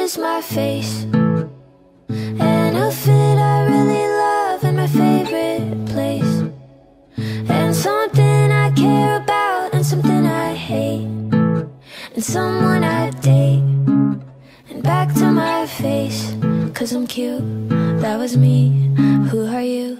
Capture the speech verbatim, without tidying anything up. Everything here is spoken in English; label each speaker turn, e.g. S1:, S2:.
S1: is my face, and a fit I really love in my favorite place, and something I care about and something I hate, and someone I date, and back to my face, 'cause I'm cute, that was me, who are you?